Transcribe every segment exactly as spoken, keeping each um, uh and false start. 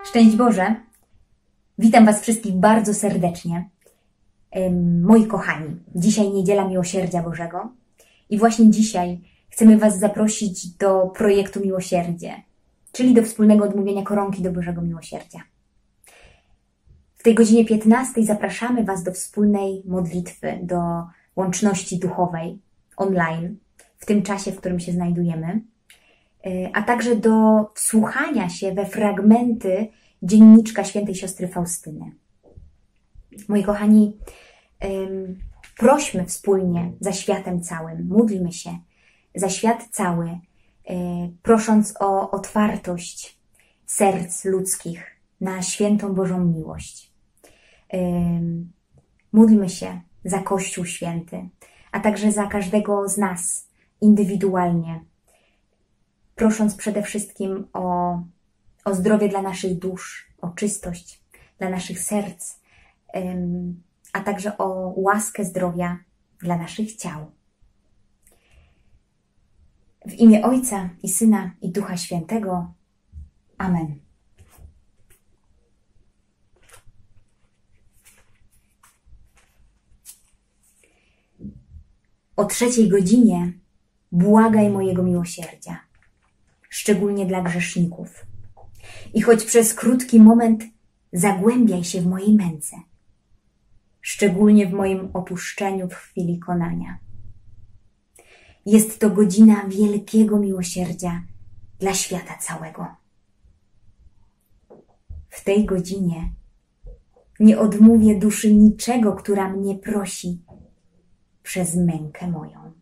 Szczęść Boże! Witam Was wszystkich bardzo serdecznie. Moi kochani, dzisiaj Niedziela Miłosierdzia Bożego i właśnie dzisiaj chcemy Was zaprosić do projektu Miłosierdzie, czyli do wspólnego odmówienia koronki do Bożego Miłosierdzia. W tej godzinie piętnastej zapraszamy Was do wspólnej modlitwy, do łączności duchowej online, w tym czasie, w którym się znajdujemy, a także do wsłuchania się we fragmenty dzienniczka świętej siostry Faustyny. Moi kochani, prośmy wspólnie za światem całym, módlmy się za świat cały, prosząc o otwartość serc ludzkich na świętą Bożą miłość. Módlmy się za Kościół Święty, a także za każdego z nas indywidualnie, prosząc przede wszystkim o, o zdrowie dla naszych dusz, o czystość dla naszych serc, a także o łaskę zdrowia dla naszych ciał. W imię Ojca i Syna i Ducha Świętego. Amen. O trzeciej godzinie błagaj mojego miłosierdzia, szczególnie dla grzeszników. I choć przez krótki moment zagłębiaj się w mojej męce, szczególnie w moim opuszczeniu w chwili konania. Jest to godzina wielkiego miłosierdzia dla świata całego. W tej godzinie nie odmówię duszy niczego, która mnie prosi przez mękę moją.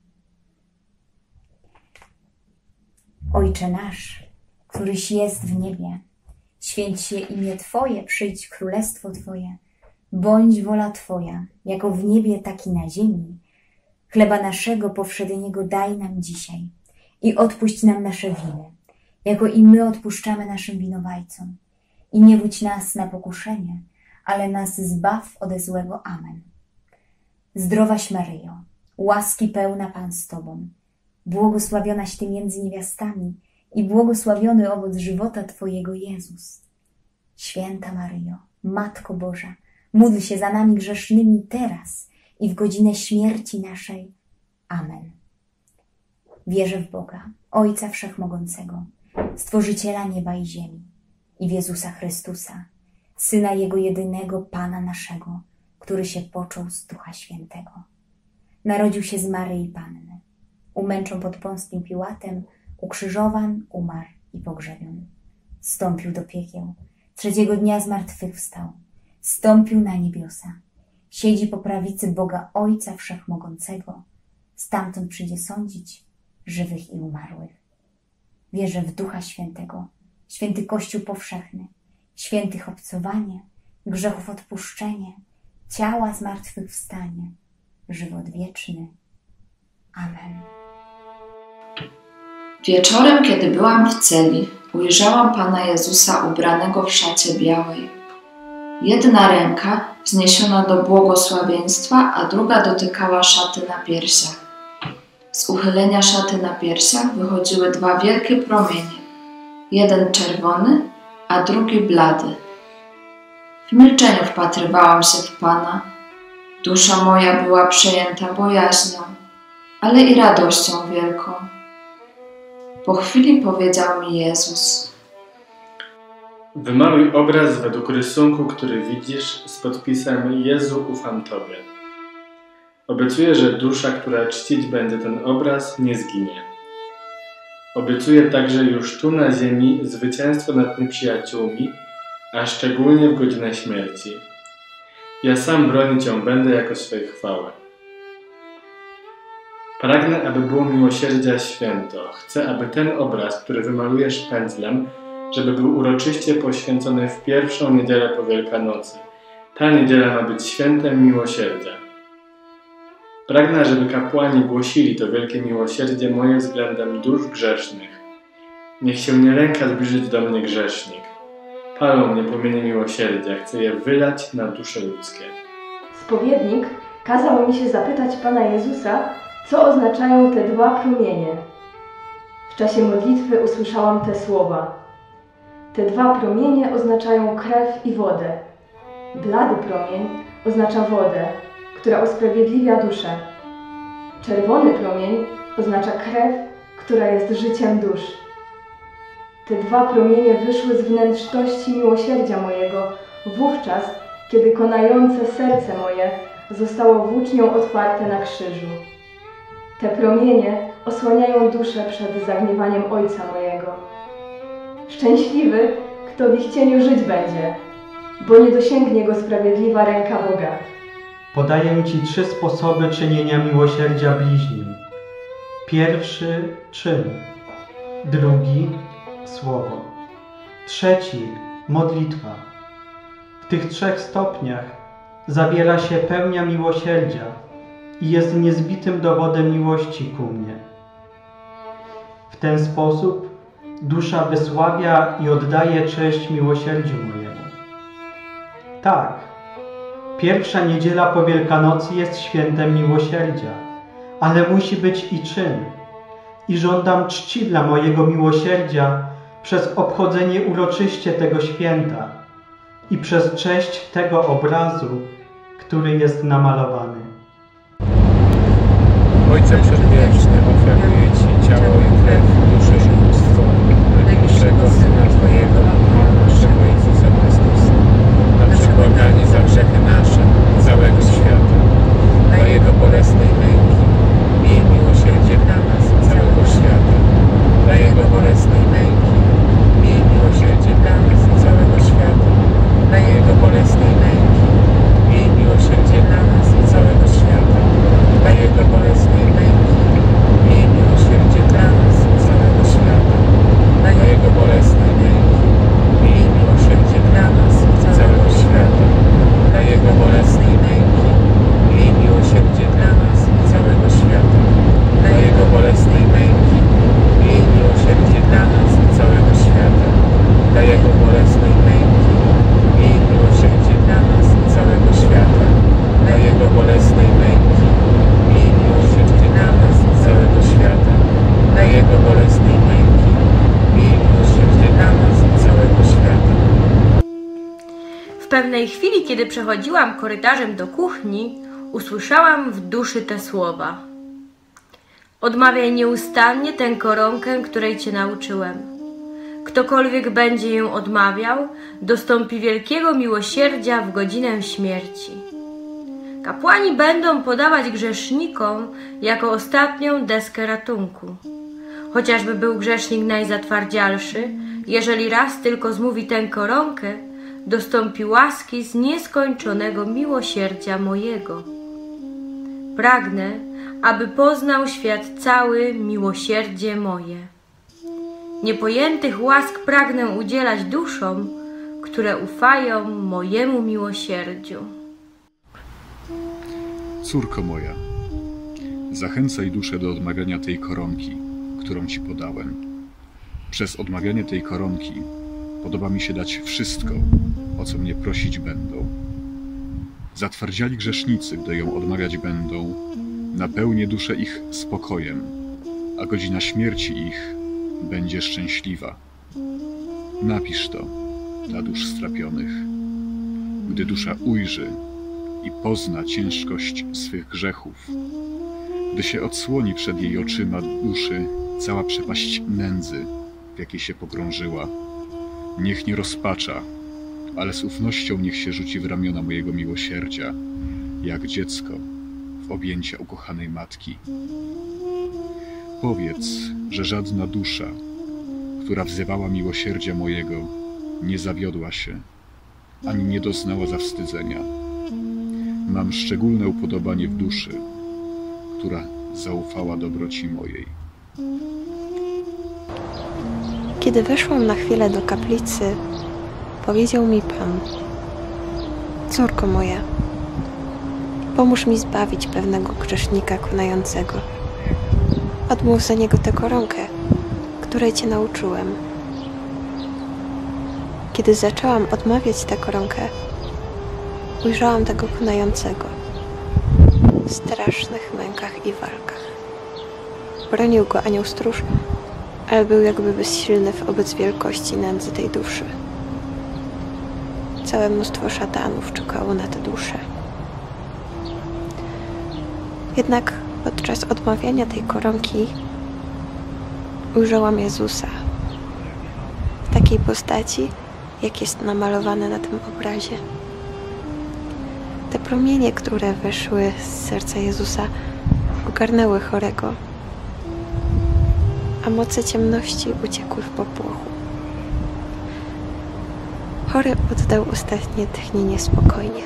Ojcze nasz, któryś jest w niebie, święć się imię Twoje, przyjdź królestwo Twoje, bądź wola Twoja, jako w niebie, tak i na ziemi. Chleba naszego powszedniego daj nam dzisiaj i odpuść nam nasze winy, jako i my odpuszczamy naszym winowajcom. I nie wódź nas na pokuszenie, ale nas zbaw ode złego. Amen. Zdrowaś Maryjo, łaski pełna Pan z Tobą, błogosławionaś Ty między niewiastami i błogosławiony owoc żywota Twojego, Jezus. Święta Maryjo, Matko Boża, módl się za nami grzesznymi teraz i w godzinę śmierci naszej. Amen. Wierzę w Boga, Ojca Wszechmogącego, Stworzyciela nieba i ziemi, i w Jezusa Chrystusa, Syna Jego jedynego, Pana naszego, który się począł z Ducha Świętego. Narodził się z Maryi Panny, umęczon pod Pąskim Piłatem, ukrzyżowan, umarł i pogrzebion. Zstąpił do piekieł, trzeciego dnia zmartwychwstał, zstąpił na niebiosa, siedzi po prawicy Boga Ojca Wszechmogącego, stamtąd przyjdzie sądzić żywych i umarłych. Wierzę w Ducha Świętego, święty Kościół powszechny, świętych obcowanie, grzechów odpuszczenie, ciała zmartwychwstanie, żywot wieczny. Amen. Wieczorem, kiedy byłam w celi, ujrzałam Pana Jezusa ubranego w szacie białej. Jedna ręka wzniesiona do błogosławieństwa, a druga dotykała szaty na piersiach. Z uchylenia szaty na piersiach wychodziły dwa wielkie promienie, jeden czerwony, a drugi blady. W milczeniu wpatrywałam się w Pana. Dusza moja była przejęta bojaźnią, ale i radością wielką. Po chwili powiedział mi Jezus: wymaluj obraz według rysunku, który widzisz, z podpisem Jezu, ufam Tobie. Obiecuję, że dusza, która czcić będzie ten obraz, nie zginie. Obiecuję także już tu na ziemi zwycięstwo nad nieprzyjaciółmi, a szczególnie w godzinę śmierci. Ja sam bronić ją będę jako swej chwały. Pragnę, aby było miłosierdzia święto. Chcę, aby ten obraz, który wymalujesz pędzlem, żeby był uroczyście poświęcony w pierwszą niedzielę po Wielkanocy. Ta niedziela ma być świętem miłosierdzia. Pragnę, żeby kapłani głosili to wielkie miłosierdzie moje względem dusz grzesznych. Niech się nie lęka zbliżyć do mnie grzesznik. Palą mnie płomienie miłosierdzia, chcę je wylać na dusze ludzkie. Spowiednik kazał mi się zapytać Pana Jezusa, co oznaczają te dwa promienie. W czasie modlitwy usłyszałam te słowa: Te dwa promienie oznaczają krew i wodę. Blady promień oznacza wodę, która usprawiedliwia duszę. Czerwony promień oznacza krew, która jest życiem dusz. Te dwa promienie wyszły z wnętrzności miłosierdzia mojego wówczas, kiedy konające serce moje zostało włócznią otwarte na krzyżu. Te promienie osłaniają duszę przed zagniewaniem Ojca mojego. Szczęśliwy, kto w ich cieniu żyć będzie, bo nie dosięgnie go sprawiedliwa ręka Boga. Podaję Ci trzy sposoby czynienia miłosierdzia bliźnim. Pierwszy – czyn. Drugi – słowo. Trzeci – modlitwa. W tych trzech stopniach zawiera się pełnia miłosierdzia i jest niezbitym dowodem miłości ku mnie. W ten sposób dusza wysławia i oddaje cześć miłosierdziu mojemu. Tak, pierwsza niedziela po Wielkanocy jest świętem miłosierdzia, ale musi być i czyn. I żądam czci dla mojego miłosierdzia przez obchodzenie uroczyście tego święta i przez cześć tego obrazu, który jest namalowany. Ojcze Przedwieczny, ofiaruję Ci ciało i krew, duszę i bóstwo najbliższego Syna Twojego, Pana naszego Jezusa Chrystusa, na przebłaganie za grzechy nasze i całego świata, dla Jego bolesnej męki, miej miłosierdzie dla nas i całego świata, dla Jego bolesnej męki, miej miłosierdzie dla nas i całego świata, dla Jego bolesnej męki, miej miłosierdzie dla nas i całego świata, dla Jego bolesnej męki, miej miłosierdzie dla nas i całego świata, dla Jego bolesnej męki, miej miłosierdzie dla nas i całego świata, dla Jego bolesnej męki, miej miłosierdzie dla nas i całego świata, dla Jego bolesnej męki, miej miłosierdzie dla nas i całego świata, dla Jego bolesnej męki, miej miłosierdzie dla nas i całego świata, dla Jego bolesnej męki, miej miłosierdzie dla nas i całego świata, dla Jego bolesnej męki, miej miłosierdzie dla nas i całego świata. W pewnej chwili, kiedy przechodziłam korytarzem do kuchni, usłyszałam w duszy te słowa. Odmawiaj nieustannie tę koronkę, której Cię nauczyłem. Ktokolwiek będzie ją odmawiał, dostąpi wielkiego miłosierdzia w godzinę śmierci. Kapłani będą podawać grzesznikom jako ostatnią deskę ratunku. Chociażby był grzesznik najzatwardzialszy, jeżeli raz tylko zmówi tę koronkę, dostąpi łaski z nieskończonego miłosierdzia mojego. Pragnę, aby poznał świat cały miłosierdzie moje. Niepojętych łask pragnę udzielać duszom, które ufają mojemu miłosierdziu. Córko moja, zachęcaj duszę do odmawiania tej koronki, którą Ci podałem. Przez odmawianie tej koronki podoba mi się dać wszystko, o co mnie prosić będą. Zatwardziali grzesznicy, gdy ją odmawiać będą, napełnię duszę ich spokojem, a godzina śmierci ich będzie szczęśliwa. Napisz to dla dusz strapionych. Gdy dusza ujrzy i pozna ciężkość swych grzechów, gdy się odsłoni przed jej oczyma duszy cała przepaść nędzy, w jakiej się pogrążyła, niech nie rozpacza, ale z ufnością niech się rzuci w ramiona mojego miłosierdzia, jak dziecko w objęcia ukochanej matki. Powiedz, że żadna dusza, która wzywała miłosierdzia mojego, nie zawiodła się, ani nie doznała zawstydzenia. Mam szczególne upodobanie w duszy, która zaufała dobroci mojej. Kiedy weszłam na chwilę do kaplicy, powiedział mi Pan: córko moja, pomóż mi zbawić pewnego grzesznika konającego. Odmów za niego tę koronkę, której Cię nauczyłem. Kiedy zaczęłam odmawiać tę koronkę, ujrzałam tego konającego w strasznych mękach i walkach. Bronił go anioł stróż, ale był jakby bezsilny wobec wielkości nędzy tej duszy. Całe mnóstwo szatanów czekało na tę duszę. Jednak podczas odmawiania tej koronki ujrzałam Jezusa w takiej postaci, jak jest namalowane na tym obrazie. Te promienie, które wyszły z serca Jezusa, ogarnęły chorego, a moce ciemności uciekły w popłochu. Chory oddał ostatnie tchnienie spokojnie.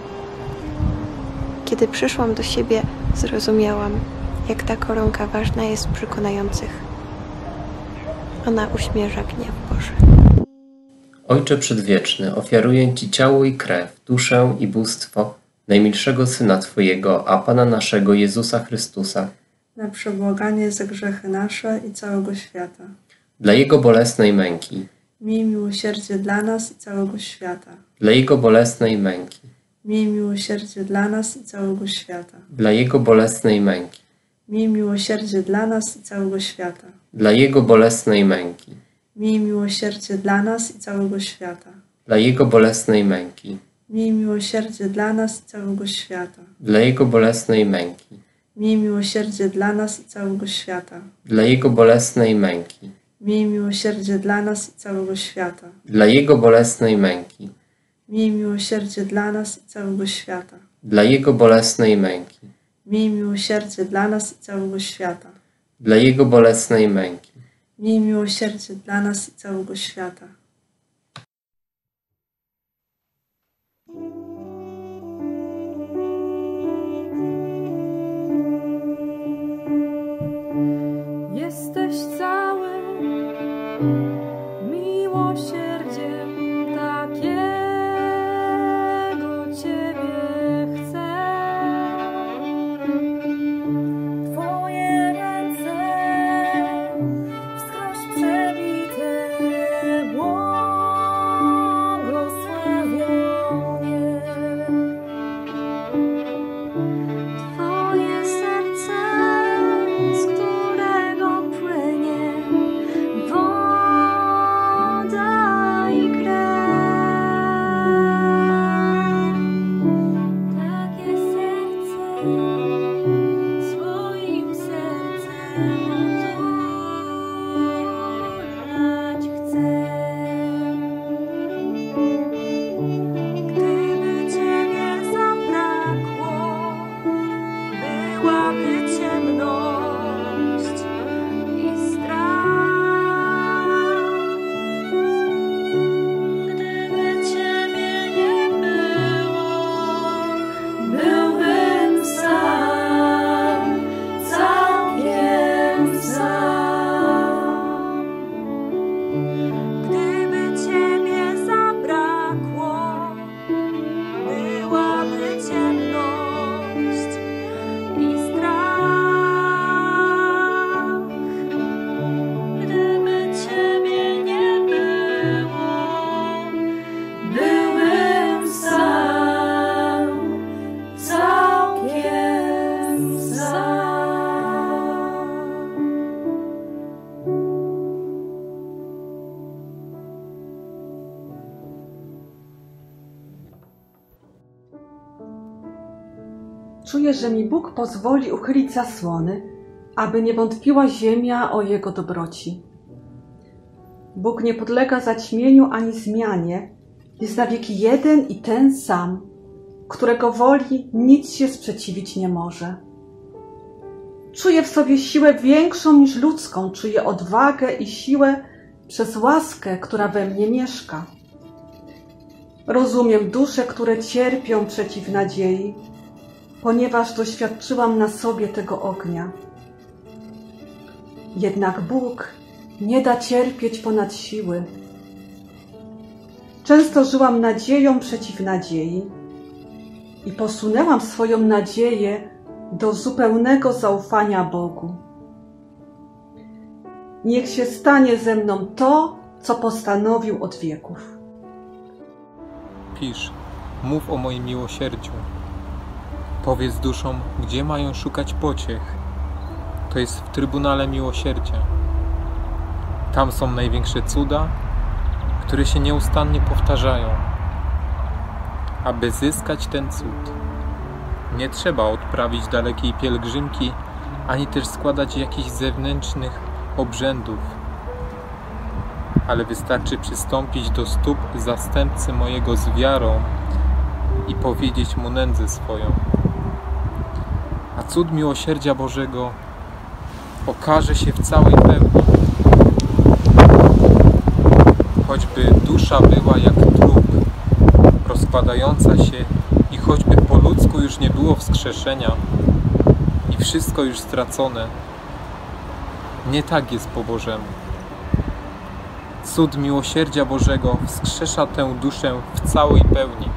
Kiedy przyszłam do siebie, zrozumiałam, jak ta koronka ważna jest przy konających. Ona uśmierza gniew Boży. Ojcze Przedwieczny, ofiaruję Ci ciało i krew, duszę i bóstwo najmilszego Syna Twojego, a Pana naszego Jezusa Chrystusa, na przebłaganie za grzechy nasze i całego świata. Dla Jego bolesnej męki. Miej miłosierdzie dla nas i całego świata. Dla Jego bolesnej męki. Miej miłosierdzie dla nas i całego świata. Dla Jego bolesnej męki. Miej miłosierdzie dla nas i całego świata. Dla Jego bolesnej męki. Miej miłosierdzie dla nas i całego świata. Dla Jego bolesnej męki. Miej miłosierdzie dla nas i całego świata. Dla Jego bolesnej męki. Miej miłosierdzie dla nas i całego świata. Dla Jego bolesnej męki. Miej miłosierdzie dla nas i całego świata. Dla Jego bolesnej męki. Miej miłosierdzie dla nas i całego świata. Dla Jego bolesnej męki. Miej miłosierdzie dla nas i całego świata. Dla Jego bolesnej męki. Miej miłosierdzie dla nas i całego świata. Jesteś cały miłosierdziem, takiego Ciebie chcę. Twoje ręce wskroś przebite błogosławią mnie. Twoje serce, z którego płynie woda i krew. Takie serce swoim sercem otulać chcę. Gdyby Ciebie zabrakło, byłaby ciemność i strach. Gdyby Ciebie nie było, byłbym sam, całkiem sam. Gdyby Ciebie zabrakło, byłaby ciemność i strach. Gdyby Ciebie nie było, byłbym sam, całkiem sam. Czuję, że mi Bóg pozwoli uchylić zasłony, aby nie wątpiła ziemia o Jego dobroci. Bóg nie podlega zaćmieniu ani zmianie, jest na wieki jeden i ten sam, którego woli nic się sprzeciwić nie może. Czuję w sobie siłę większą niż ludzką, czuję odwagę i siłę przez łaskę, która we mnie mieszka. Rozumiem dusze, które cierpią przeciw nadziei, ponieważ doświadczyłam na sobie tego ognia. Jednak Bóg nie da cierpieć ponad siły. Często żyłam nadzieją przeciw nadziei i posunęłam swoją nadzieję do zupełnego zaufania Bogu. Niech się stanie ze mną to, co postanowił od wieków. Pisz, mów o moim miłosierdziu. Powiedz duszom, gdzie mają szukać pociech. To jest w Trybunale Miłosierdzia. Tam są największe cuda, które się nieustannie powtarzają. Aby zyskać ten cud, nie trzeba odprawić dalekiej pielgrzymki, ani też składać jakichś zewnętrznych obrzędów, ale wystarczy przystąpić do stóp zastępcy mojego z wiarą i powiedzieć mu nędzę swoją. A cud miłosierdzia Bożego okaże się w całej pełni. Choćby dusza była jak trup, rozpadająca się i choćby po ludzku już nie było wskrzeszenia i wszystko już stracone, nie tak jest po Bożemu. Cud miłosierdzia Bożego wskrzesza tę duszę w całej pełni.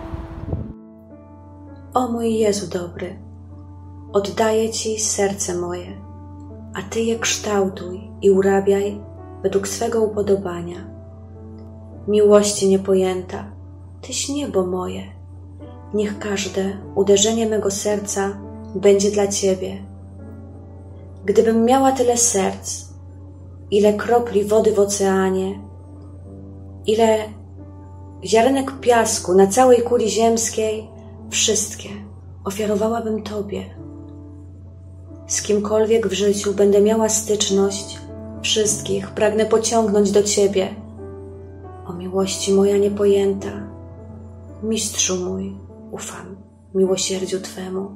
O mój Jezu dobry, oddaję Ci serce moje, a Ty je kształtuj i urabiaj według swego upodobania. Miłości niepojęta, Tyś niebo moje, niech każde uderzenie mego serca będzie dla Ciebie. Gdybym miała tyle serc, ile kropli wody w oceanie, ile ziarenek piasku na całej kuli ziemskiej, wszystkie ofiarowałabym Tobie. Z kimkolwiek w życiu będę miała styczność, wszystkich pragnę pociągnąć do Ciebie. O miłości moja niepojęta, Mistrzu mój, ufam miłosierdziu Twemu.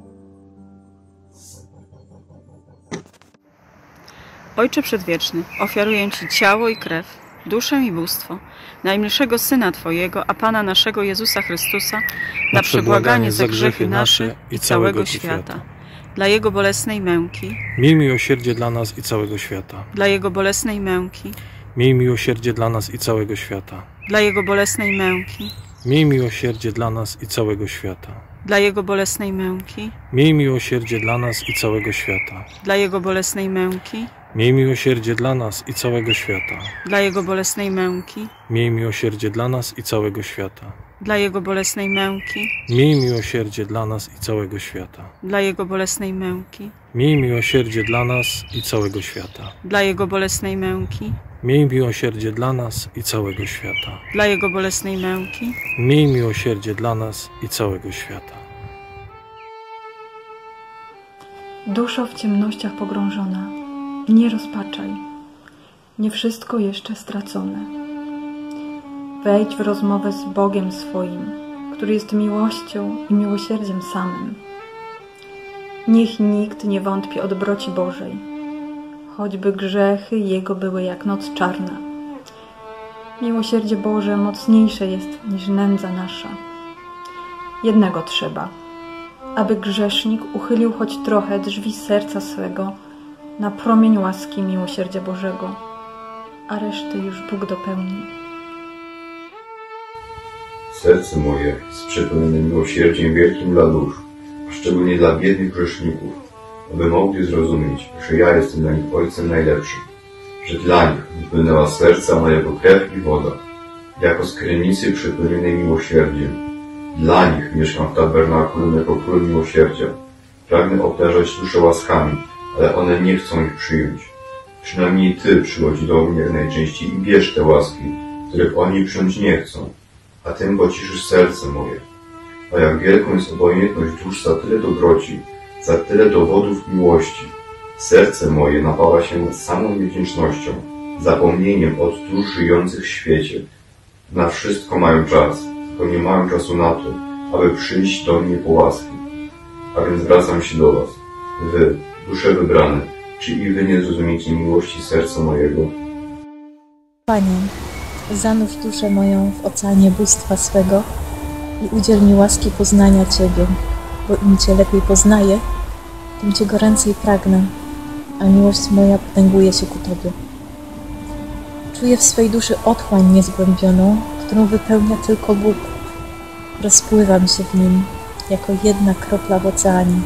Ojcze Przedwieczny, ofiaruję Ci ciało i krew, duszę i bóstwo najmilszego Syna Twojego, a Pana naszego Jezusa Chrystusa, na przebłaganie za grzechy nasze i całego świata. Dla Jego bolesnej męki, miej miłosierdzie dla nas i całego świata. Dla Jego bolesnej męki, miej miłosierdzie dla nas i całego świata. Dla Jego bolesnej męki, miej miłosierdzie dla nas i całego świata. Dla Jego bolesnej męki, miej miłosierdzie dla nas i całego świata. Dla Jego bolesnej męki, miej miłosierdzie dla nas i całego świata. Dla Jego bolesnej męki, miej miłosierdzie dla nas i całego świata. Dla Jego bolesnej męki, miej miłosierdzie dla nas i całego świata. Dla Jego bolesnej męki, miej miłosierdzie dla nas i całego świata. Dla Jego bolesnej męki, miej miłosierdzie dla nas i całego świata. Dla Jego bolesnej męki, miej miłosierdzie dla nas i całego świata. Duszo w ciemnościach pogrążona, nie rozpaczaj, nie wszystko jeszcze stracone. Wejdź w rozmowę z Bogiem swoim, który jest miłością i miłosierdziem samym. Niech nikt nie wątpi o dobroci Bożej, choćby grzechy Jego były jak noc czarna. Miłosierdzie Boże mocniejsze jest niż nędza nasza. Jednego trzeba, aby grzesznik uchylił choć trochę drzwi serca swego na promień łaski miłosierdzia Bożego, a reszty już Bóg dopełni. Serce moje jest przepełnione miłosierdziem wielkim dla dusz, a szczególnie dla biednych grzeszników, aby mogli zrozumieć, że ja jestem dla nich Ojcem najlepszym, że dla nich wypłynęła z serca mojego krew i woda, jako z krynicy przepełnionej miłosierdziem. Dla nich mieszkam w tabernakulum jako król miłosierdzia. Pragnę obdarzać dusze łaskami, ale one nie chcą ich przyjąć. Przynajmniej Ty przychodź do mnie jak najczęściej i bierz te łaski, których oni przyjąć nie chcą, a Tym pociszysz serce moje. A jak wielką jest obojętność dusz za tyle dobroci, za tyle dowodów miłości. Serce moje napawa się samą niewdzięcznością, zapomnieniem od dusz żyjących w świecie. Na wszystko mają czas, tylko nie mają czasu na to, aby przyjść do mnie po łaski. A więc zwracam się do Was, Wy, dusze wybrane, czy i Wy nie zrozumiecie miłości serca mojego? Panie, zanurz duszę moją w oceanie bóstwa swego i udziel mi łaski poznania Ciebie, bo im Cię lepiej poznaję, tym Cię goręcej pragnę, a miłość moja potęguje się ku Tobie. Czuję w swej duszy otchłań niezgłębioną, którą wypełnia tylko Bóg. Rozpływam się w nim, jako jedna kropla w oceanie.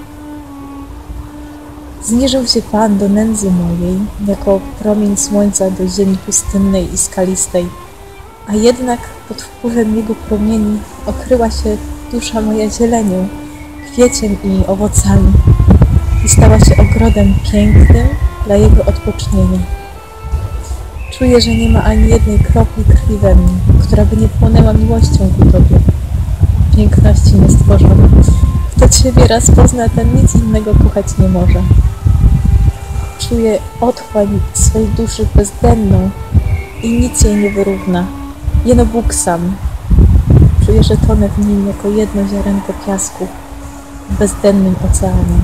Zniżył się Pan do nędzy mojej, jako promień słońca do ziemi pustynnej i skalistej, a jednak pod wpływem Jego promieni okryła się dusza moja zielenią, kwieciem i owocami i stała się ogrodem pięknym dla Jego odpocznienia. Czuję, że nie ma ani jednej kropli krwi we mnie, która by nie płonęła miłością ku Tobie. Piękności niestworzone. Kto Ciebie raz pozna, ten nic innego kochać nie może. Czuję otchłań swej duszy bezdenną i nic jej nie wyrówna. Jeno Bóg sam. Czuję, że tonę w nim jako jedno ziarenko piasku w bezdennym oceanie.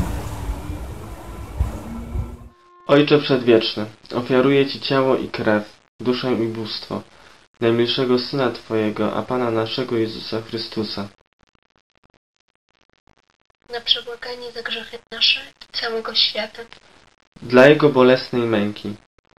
Ojcze Przedwieczny, ofiaruję Ci ciało i krew, duszę i bóstwo najmilszego Syna Twojego, a Pana naszego Jezusa Chrystusa, na przebłaganie za grzechy nasze i całego świata. dla Jego bolesnej męki,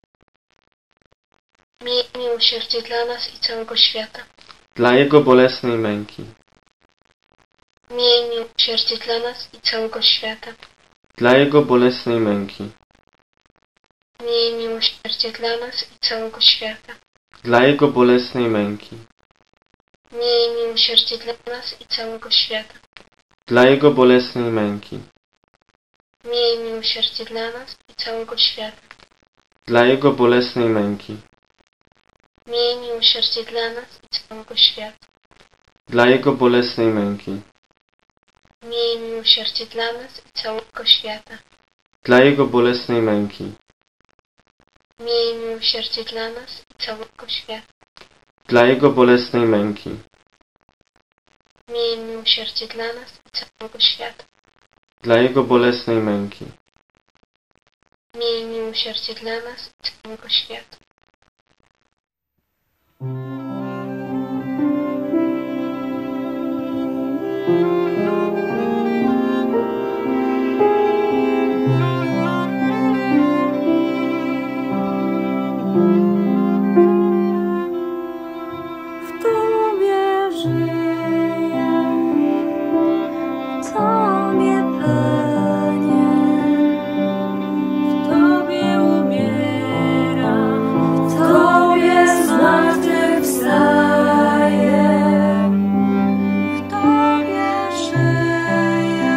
Miej miłosierdzie dla nas i całego świata. dla Jego bolesnej męki, Miej miłosierdzie dla nas i całego świata. dla Jego bolesnej męki, Miej miłosierdzie dla nas i całego świata. dla Jego bolesnej męki, Miej miłosierdzie dla nas i całego świata. dla Jego bolesnej męki, Miej miłosierdzie dla nas i całego świata. dla Jego bolesnej męki, Miej miłosierdzie dla nas i całego świata. dla Jego bolesnej męki, Miej miłosierdzie dla nas i całego świata. dla Jego bolesnej męki, Miej miłosierdzie dla nas i całego świata. dla Jego bolesnej męki, Miej miłosierdzie dla nas i całego świata. dla Jego bolesnej męki, Miej miłosierdzie dla nas i całego świata. W Tobie żyję, w Tobie płynie, w Tobie umieram, w Tobie zmartwychwstaję, w Tobie żyję,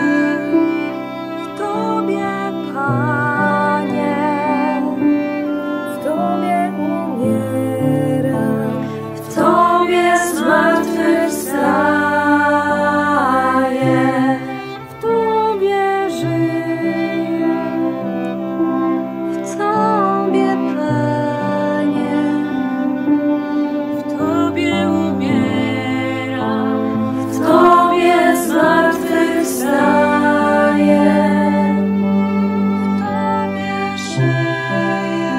w Tobie, Panie, w Tobie umieram, w Tobie zmartwychwstaję, w Tobie żyję, w Tobie, Panie, w Tobie umieram, w Tobie zmartwychwstaję, w Tobie żyję,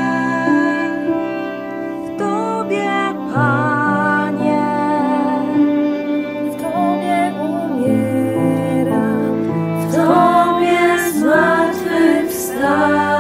w Tobie, Panie, w Tobie umieram, w Tobie zmartwychwstaję.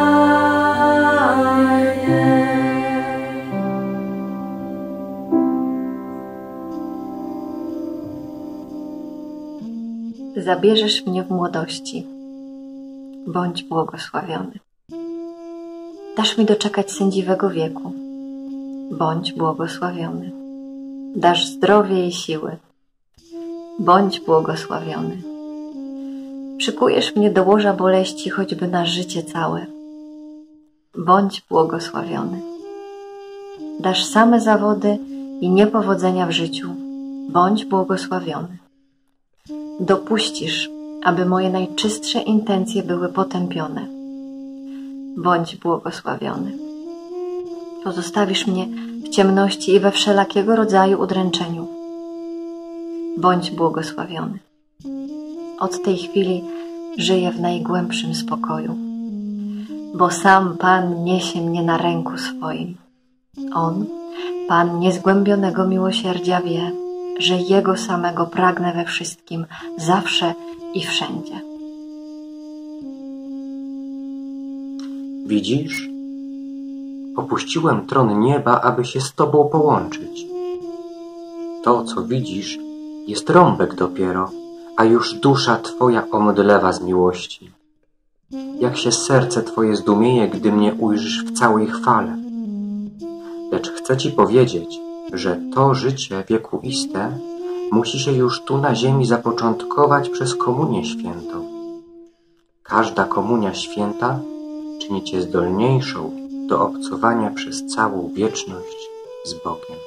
Zabierzesz mnie w młodości. Bądź błogosławiony. Dasz mi doczekać sędziwego wieku. Bądź błogosławiony. Dasz zdrowie i siły. Bądź błogosławiony. Przykujesz mnie do łoża boleści, choćby na życie całe. Bądź błogosławiony. Dasz same zawody i niepowodzenia w życiu. Bądź błogosławiony. Dopuścisz, aby moje najczystsze intencje były potępione. Bądź błogosławiony. Pozostawisz mnie w ciemności i we wszelakiego rodzaju udręczeniu. Bądź błogosławiony. Od tej chwili żyję w najgłębszym spokoju, bo sam Pan niesie mnie na ręku swoim. On, Pan niezgłębionego miłosierdzia, wie, że Jego samego pragnę we wszystkim, zawsze i wszędzie. Widzisz? Opuściłem tron nieba, aby się z Tobą połączyć. To, co widzisz, jest rąbek dopiero, a już dusza Twoja omdlewa z miłości. Jak się serce Twoje zdumieje, gdy mnie ujrzysz w całej chwale. Lecz chcę Ci powiedzieć, że to życie wiekuiste musi się już tu na ziemi zapoczątkować przez komunię świętą. Każda komunia święta czyni Cię zdolniejszą do obcowania przez całą wieczność z Bogiem.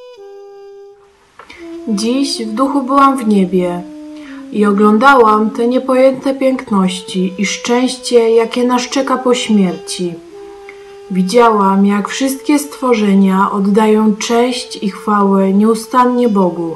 Dziś w duchu byłam w niebie i oglądałam te niepojęte piękności i szczęście, jakie nas czeka po śmierci. Widziałam, jak wszystkie stworzenia oddają cześć i chwałę nieustannie Bogu.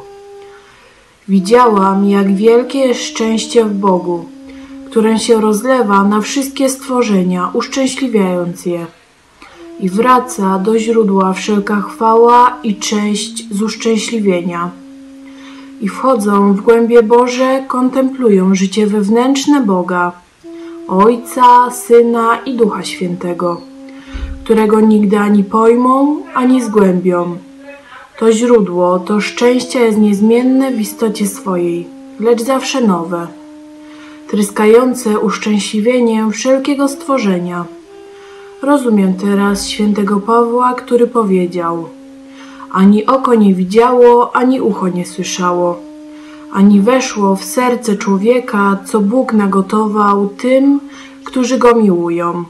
Widziałam, jak wielkie jest szczęście w Bogu, które się rozlewa na wszystkie stworzenia, uszczęśliwiając je. I wraca do źródła wszelka chwała i cześć z uszczęśliwienia. I wchodzą w głębie Boże, kontemplują życie wewnętrzne Boga, Ojca, Syna i Ducha Świętego, którego nigdy ani pojmą, ani zgłębią. To źródło, to szczęście jest niezmienne w istocie swojej, lecz zawsze nowe, tryskające uszczęśliwieniem wszelkiego stworzenia. Rozumiem teraz świętego Pawła, który powiedział: ani oko nie widziało, ani ucho nie słyszało, ani weszło w serce człowieka, co Bóg nagotował tym, którzy Go miłują.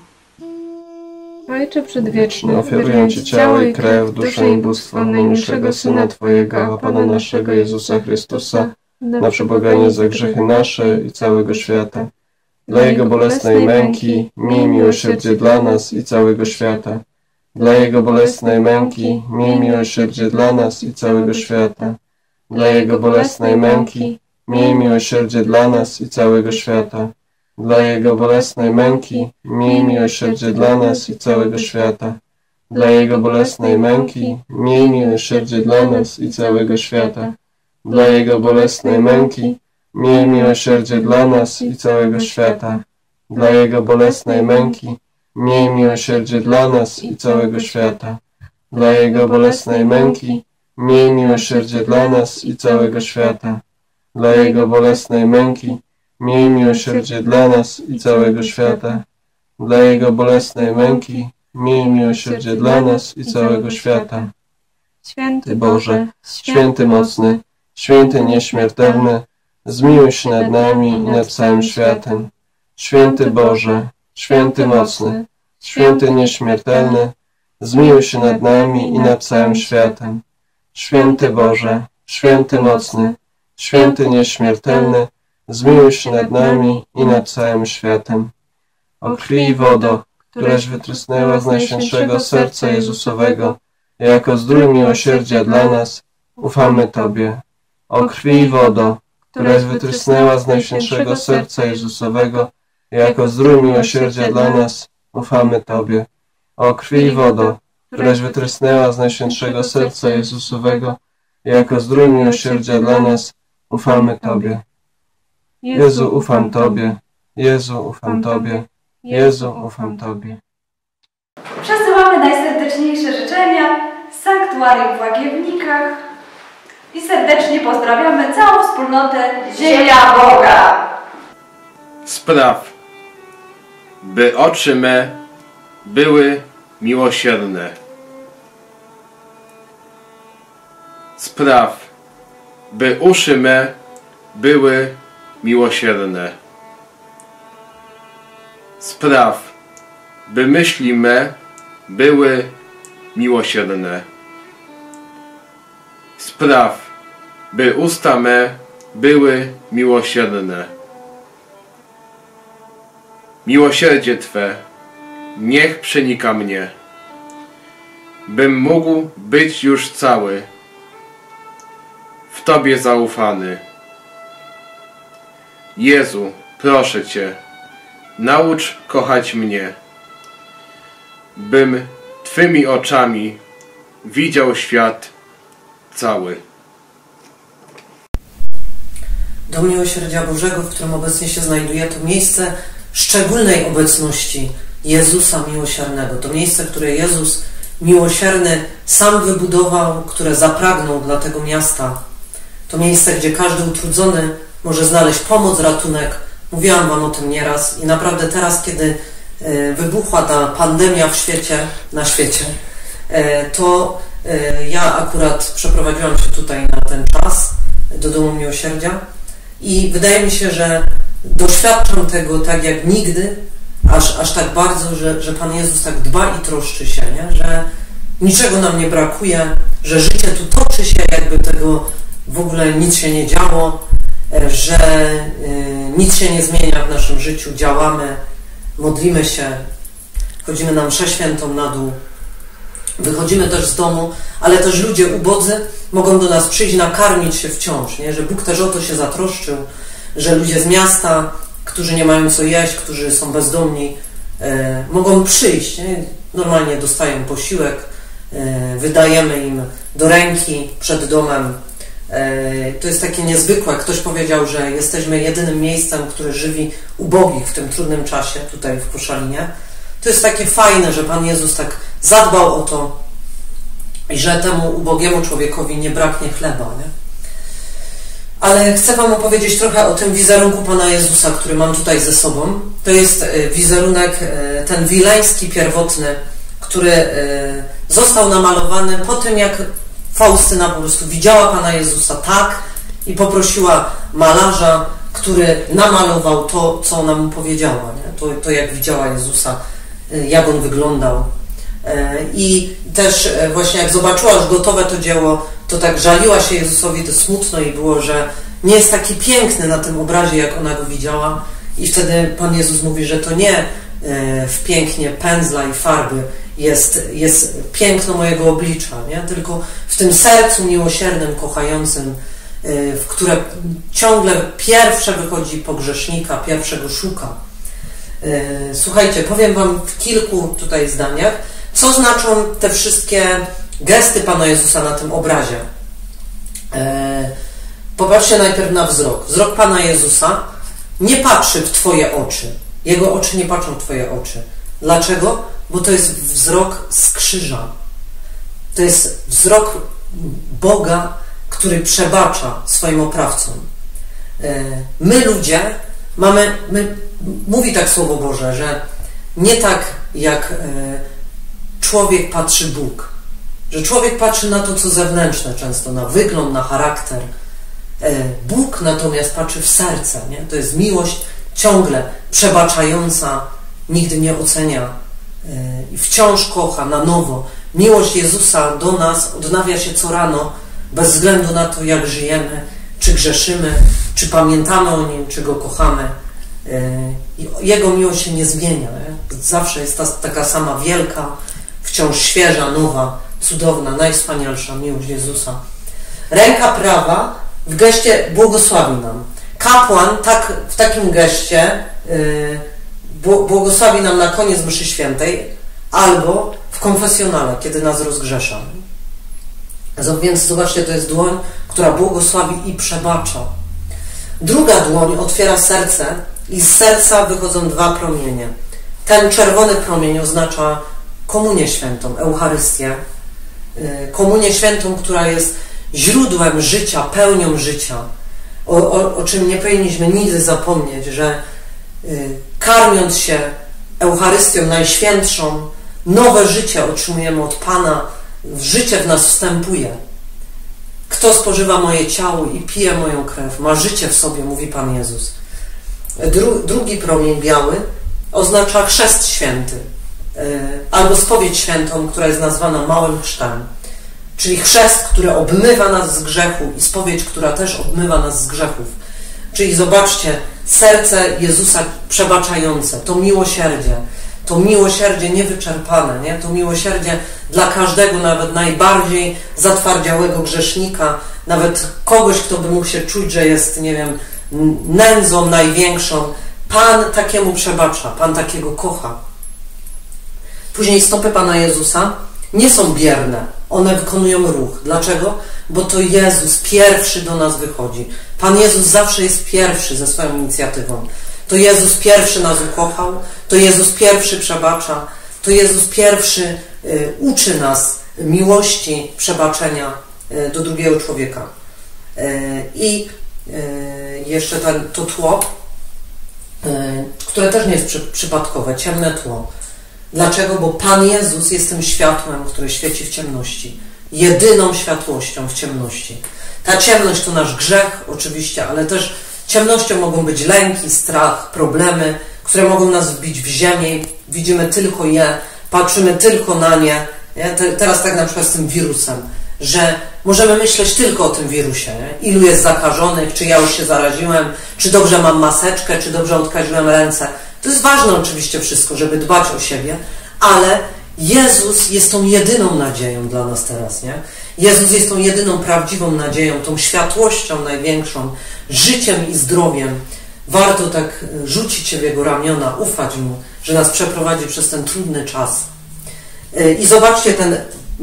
Ojcze Przedwieczny, ofiaruję Ci ciało i krew, duszę i bóstwo najmilszego Syna Twojego, a Pana naszego Jezusa Chrystusa, na przebłaganie za grzechy nasze i całego świata. Dla Jego bolesnej męki miej miłosierdzie dla nas i całego świata. Dla Jego bolesnej męki miej miłosierdzie dla nas i całego świata. Dla Jego bolesnej męki miej miłosierdzie dla nas i całego świata. Dla Jego bolesnej męki miej miłosierdzie dla nas i całego świata. Dla Jego bolesnej męki miej miłosierdzie dla nas i całego świata. Dla Jego bolesnej męki miej miłosierdzie dla nas i całego świata. Dla Jego bolesnej męki miej miłosierdzie dla nas i całego świata. Dla Jego bolesnej męki miej miłosierdzie dla nas i całego świata. Dla Jego bolesnej męki miej miłosierdzie dla nas i całego świata. Dla Jego bolesnej męki miej miłosierdzie dla nas i całego świata. Święty Boże, święty mocny, święty nieśmiertelny, zmiłuj się nad nami i nad całym światem. Święty Boże, święty mocny, święty nieśmiertelny, zmiłuj się nad nami i nad całym światem. Święty Boże, święty mocny, święty nieśmiertelny, zmiłuj się nad nami i nad całym światem. O krwi i wodo, któraś wytrysnęła z najświętszego serca Jezusowego, jako zdrój miłosierdzia dla nas, ufamy Tobie. O krwi i wodo, któraś wytrysnęła z najświętszego serca Jezusowego, jako zdrój miłosierdzia dla nas, ufamy Tobie. O krwi i wodo, któraś wytrysnęła z najświętszego serca Jezusowego, jako zdrój miłosierdzia dla nas, ufamy Tobie. Jezu, ufam Tobie. Jezu, ufam Tobie. Jezu, ufam Tobie. Przesyłamy najserdeczniejsze życzenia z sanktuarium w Łagiewnikach i serdecznie pozdrawiamy całą wspólnotę Ziemia Boga. Spraw, by oczy me były miłosierne. Spraw, by uszy me były miłosierne. Spraw, by myśli me były miłosierne. Spraw, by usta me były miłosierne. Miłosierdzie Twe niech przenika mnie, bym mógł być już cały, w Tobie zaufany. Jezu, proszę Cię, naucz kochać mnie, bym Twymi oczami widział świat cały. Dom Miłosierdzia Bożego, w którym obecnie się znajduje, to miejsce szczególnej obecności Jezusa Miłosiernego. To miejsce, które Jezus Miłosierny sam wybudował, które zapragnął dla tego miasta. To miejsce, gdzie każdy utrudzony może znaleźć pomoc, ratunek. Mówiłam Wam o tym nieraz i naprawdę teraz, kiedy wybuchła ta pandemia w świecie, na świecie, to ja akurat przeprowadziłam się tutaj na ten czas do Domu Miłosierdzia i wydaje mi się, że doświadczam tego tak jak nigdy, aż, aż tak bardzo, że, że Pan Jezus tak dba i troszczy się, nie? Że niczego nam nie brakuje, że życie tu toczy się, jakby tego w ogóle nic się nie działo, że y, nic się nie zmienia w naszym życiu, działamy, modlimy się, chodzimy na mszę świętą na dół, wychodzimy też z domu, ale też ludzie ubodzy mogą do nas przyjść, nakarmić się wciąż, nie? Że Bóg też o to się zatroszczył, że ludzie z miasta, którzy nie mają co jeść, którzy są bezdomni, e, mogą przyjść, nie? Normalnie dostają posiłek, e, wydajemy im do ręki przed domem. E, to jest takie niezwykłe. Ktoś powiedział, że jesteśmy jedynym miejscem, które żywi ubogich w tym trudnym czasie, tutaj w Koszalinie. To jest takie fajne, że Pan Jezus tak zadbał o to i że temu ubogiemu człowiekowi nie braknie chleba, nie? Ale chcę Wam opowiedzieć trochę o tym wizerunku Pana Jezusa, który mam tutaj ze sobą. To jest wizerunek ten wileński, pierwotny, który został namalowany po tym, jak Faustyna po prostu widziała Pana Jezusa tak i poprosiła malarza, który namalował to, co ona mu powiedziała, nie? To, to jak widziała Jezusa, jak on wyglądał. I też właśnie jak zobaczyła już gotowe to dzieło, to tak żaliła się Jezusowi, to smutno jej było, że nie jest taki piękny na tym obrazie, jak ona go widziała. I wtedy Pan Jezus mówi, że to nie w pięknie pędzla i farby jest, jest piękno mojego oblicza, nie? Tylko w tym sercu miłosiernym, kochającym, w które ciągle pierwsze wychodzi po grzesznika, pierwszego szuka. Słuchajcie, powiem Wam w kilku tutaj zdaniach, co znaczą te wszystkie gesty Pana Jezusa na tym obrazie. Popatrzcie najpierw na wzrok. Wzrok Pana Jezusa nie patrzy w Twoje oczy. Jego oczy nie patrzą w Twoje oczy. Dlaczego? Bo to jest wzrok z krzyża. To jest wzrok Boga, który przebacza swoim oprawcom. My ludzie mamy, my, mówi tak Słowo Boże, że nie tak jak człowiek patrzy Bóg. Że człowiek patrzy na to, co zewnętrzne często, na wygląd, na charakter. Bóg natomiast patrzy w serce, nie? To jest miłość ciągle przebaczająca, nigdy nie ocenia i wciąż kocha na nowo. Miłość Jezusa do nas odnawia się co rano, bez względu na to, jak żyjemy, czy grzeszymy, czy pamiętamy o Nim, czy Go kochamy. I Jego miłość się nie zmienia. Nie? Zawsze jest ta taka sama wielka, wciąż świeża, nowa, cudowna, najwspanialsza miłość Jezusa. Ręka prawa w geście błogosławi nam. Kapłan tak, w takim geście yy, błogosławi nam na koniec mszy świętej albo w konfesjonale, kiedy nas rozgrzesza. Więc zobaczcie, to jest dłoń, która błogosławi i przebacza. Druga dłoń otwiera serce i z serca wychodzą dwa promienie. Ten czerwony promień oznacza komunię świętą, Eucharystię. Komunię świętą, która jest źródłem życia, pełnią życia. O, o, o czym nie powinniśmy nigdy zapomnieć, że y, karmiąc się Eucharystią Najświętszą, nowe życie otrzymujemy od Pana, życie w nas wstępuje. Kto spożywa moje ciało i pije moją krew, ma życie w sobie, mówi Pan Jezus. Dru, drugi promień biały oznacza chrzest święty, y, albo spowiedź świętą, która jest nazwana małym chrztem. Czyli chrzest, który obmywa nas z grzechu i spowiedź, która też obmywa nas z grzechów. Czyli zobaczcie, serce Jezusa przebaczające, to miłosierdzie, to miłosierdzie niewyczerpane, nie? To miłosierdzie dla każdego, nawet najbardziej zatwardziałego grzesznika, nawet kogoś, kto by mógł się czuć, że jest, nie wiem, nędzą największą. Pan takiemu przebacza, Pan takiego kocha. Później stopy Pana Jezusa nie są bierne, one wykonują ruch. Dlaczego? Bo to Jezus pierwszy do nas wychodzi. Pan Jezus zawsze jest pierwszy ze swoją inicjatywą. To Jezus pierwszy nas ukochał, to Jezus pierwszy przebacza, to Jezus pierwszy y, uczy nas miłości, przebaczenia y, do drugiego człowieka. Y, I y, jeszcze ten, to tło, y, które też nie jest przy, przypadkowe, ciemne tło. Dlaczego? Bo Pan Jezus jest tym światłem, które świeci w ciemności. Jedyną światłością w ciemności. Ta ciemność to nasz grzech oczywiście, ale też ciemnością mogą być lęki, strach, problemy, które mogą nas wbić w ziemię, widzimy tylko je, patrzymy tylko na nie. Nie? Te, teraz tak na przykład z tym wirusem, że możemy myśleć tylko o tym wirusie. Nie? Ilu jest zakażonych, czy ja już się zaraziłem, czy dobrze mam maseczkę, czy dobrze odkaziłem ręce. To jest ważne oczywiście wszystko, żeby dbać o siebie, ale Jezus jest tą jedyną nadzieją dla nas teraz, nie? Jezus jest tą jedyną prawdziwą nadzieją, tą światłością największą, życiem i zdrowiem. Warto tak rzucić się w Jego ramiona, ufać Mu, że nas przeprowadzi przez ten trudny czas. I zobaczcie ten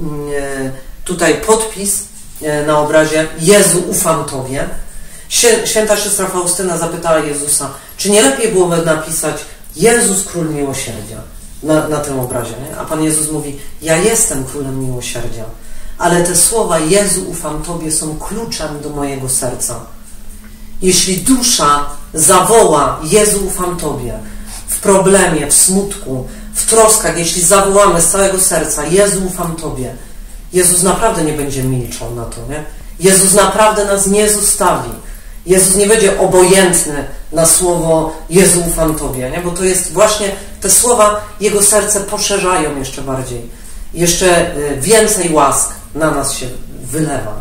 tutaj podpis na obrazie: Jezu, ufam Tobie. Święta siostra Faustyna zapytała Jezusa, czy nie lepiej byłoby napisać Jezus, Król Miłosierdzia na, na tym obrazie, nie? A Pan Jezus mówi: ja jestem Królem Miłosierdzia, ale te słowa Jezu, ufam Tobie są kluczem do mojego serca. Jeśli dusza zawoła Jezu, ufam Tobie w problemie, w smutku, w troskach, jeśli zawołamy z całego serca Jezu, ufam Tobie, Jezus naprawdę nie będzie milczał na to, nie? Jezus naprawdę nas nie zostawi. Jezus nie będzie obojętny na słowo Jezu, ufam Tobie, nie? Bo to jest właśnie, te słowa Jego serce poszerzają jeszcze bardziej. Jeszcze więcej łask na nas się wylewa.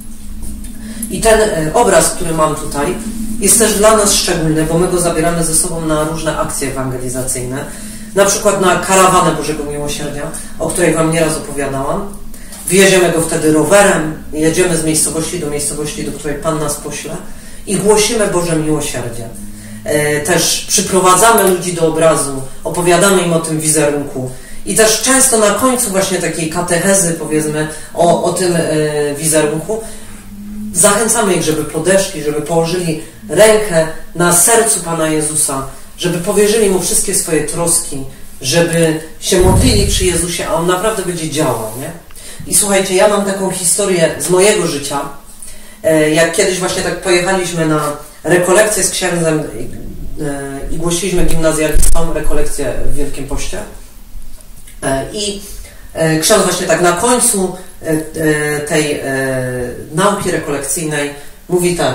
I ten obraz, który mam tutaj, jest też dla nas szczególny, bo my go zabieramy ze sobą na różne akcje ewangelizacyjne. Na przykład na karawanę Bożego Miłosierdzia, o której Wam nieraz opowiadałam. Wjedziemy go wtedy rowerem, jedziemy z miejscowości do miejscowości, do której Pan nas pośle i głosimy Boże Miłosierdzie. Też przyprowadzamy ludzi do obrazu, opowiadamy im o tym wizerunku. I też często na końcu właśnie takiej katechezy, powiedzmy, o, o tym wizerunku, zachęcamy ich, żeby podeszli, żeby położyli rękę na sercu Pana Jezusa, żeby powierzyli Mu wszystkie swoje troski, żeby się modlili przy Jezusie, a On naprawdę będzie działał, nie? I słuchajcie, ja mam taką historię z mojego życia, jak kiedyś właśnie tak pojechaliśmy na rekolekcję z księdzem i głosiliśmy gimnazjalistom rekolekcję w Wielkim Poście. I ksiądz właśnie tak na końcu tej nauki rekolekcyjnej mówi tak: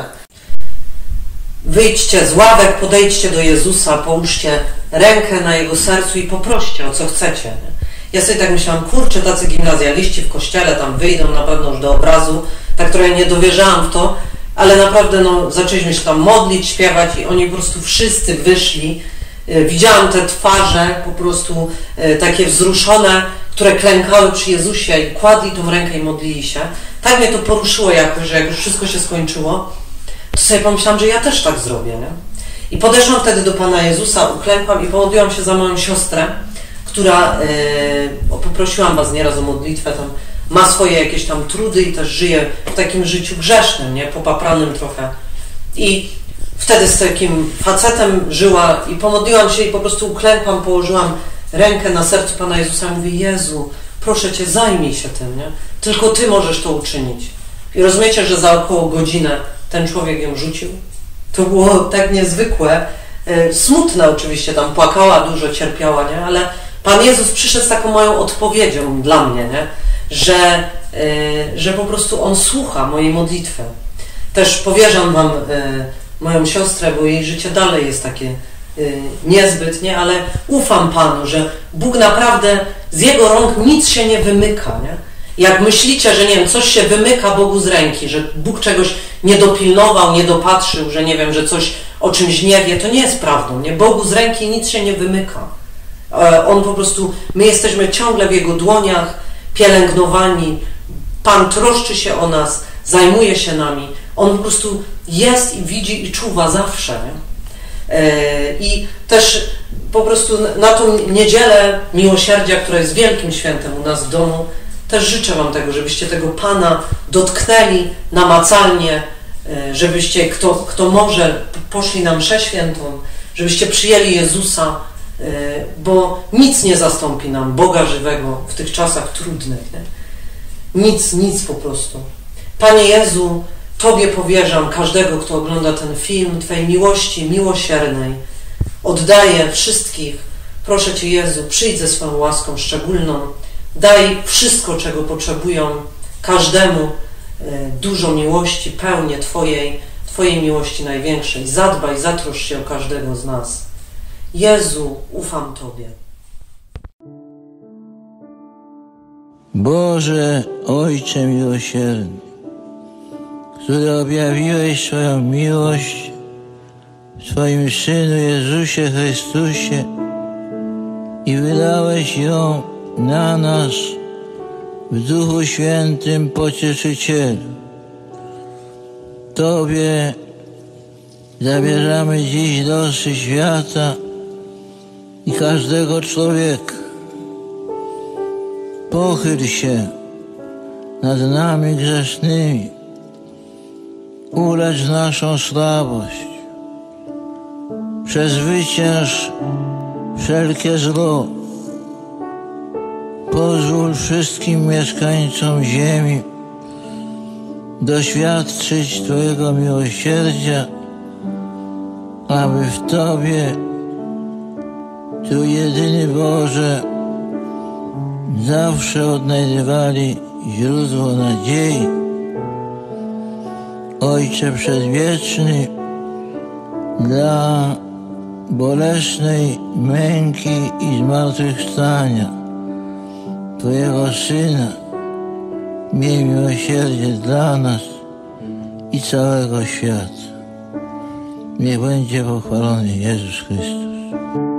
wyjdźcie z ławek, podejdźcie do Jezusa, połóżcie rękę na Jego sercu i poproście o co chcecie. Ja sobie tak myślałam, kurczę, tacy gimnazjaliści w kościele tam wyjdą na pewno już do obrazu, tak trochę nie dowierzałam w to, ale naprawdę no, zaczęliśmy się tam modlić, śpiewać i oni po prostu wszyscy wyszli. Widziałam te twarze po prostu takie wzruszone, które klękały przy Jezusie i kładli tą rękę i modlili się. Tak mnie to poruszyło jakoś, że jak już wszystko się skończyło, to sobie pomyślałam, że ja też tak zrobię, nie? I podeszłam wtedy do Pana Jezusa, uklękłam i pomodliłam się za moją siostrę, która, yy, poprosiłam Was nieraz o modlitwę, tam ma swoje jakieś tam trudy i też żyje w takim życiu grzesznym, nie? Popapranym trochę. I wtedy z takim facetem żyła i pomodliłam się i po prostu uklękłam, położyłam rękę na sercu Pana Jezusa i mówię: Jezu, proszę Cię, zajmij się tym, nie? Tylko Ty możesz to uczynić. I rozumiecie, że za około godzinę ten człowiek ją rzucił? To było tak niezwykłe, yy, smutne oczywiście, tam płakała dużo, cierpiała, nie? Ale Pan Jezus przyszedł z taką moją odpowiedzią dla mnie, nie? Że, yy, że po prostu On słucha mojej modlitwy. Też powierzam Wam yy, moją siostrę, bo jej życie dalej jest takie yy, niezbyt, nie? Ale ufam Panu, że Bóg naprawdę, z Jego rąk nic się nie wymyka, nie? Jak myślicie, że nie wiem, coś się wymyka Bogu z ręki, że Bóg czegoś nie dopilnował, nie dopatrzył, że nie wiem, że coś o czymś nie wie, to nie jest prawdą, nie? Bogu z ręki nic się nie wymyka. On po prostu, my jesteśmy ciągle w Jego dłoniach, pielęgnowani. Pan troszczy się o nas, zajmuje się nami. On po prostu jest i widzi i czuwa zawsze. Nie? I też po prostu na tą niedzielę miłosierdzia, która jest wielkim świętem u nas w domu, też życzę Wam tego, żebyście tego Pana dotknęli namacalnie, żebyście, kto, kto może, poszli na mszę świętą, żebyście przyjęli Jezusa, bo nic nie zastąpi nam Boga żywego w tych czasach trudnych. Nie? Nic, nic po prostu. Panie Jezu, Tobie powierzam każdego, kto ogląda ten film, Twojej miłości miłosiernej. Oddaję wszystkich. Proszę Cię, Jezu, przyjdź ze swoją łaską szczególną. Daj wszystko, czego potrzebują każdemu. Dużo miłości, pełnię Twojej, Twojej miłości największej. Zadbaj, zatroszcz się o każdego z nas. Jezu, ufam Tobie. Boże, Ojcze miłosierny, który objawiłeś swoją miłość w Twoim Synu Jezusie Chrystusie i wydałeś ją na nas w Duchu Świętym Pocieszycielu. Tobie zabierzamy dziś losy świata i każdego człowieka. Pochyl się nad nami grzesznymi, ulecz naszą słabość, przezwycięż wszelkie zło. Pozwól wszystkim mieszkańcom ziemi doświadczyć Twojego miłosierdzia, aby w Tobie, Tu jedyny Boże, zawsze odnajdywali źródło nadziei. Ojcze Przedwieczny, dla bolesnej męki i zmartwychwstania Twojego Syna, miej miłosierdzie dla nas i całego świata. Niech będzie pochwalony Jezus Chrystus.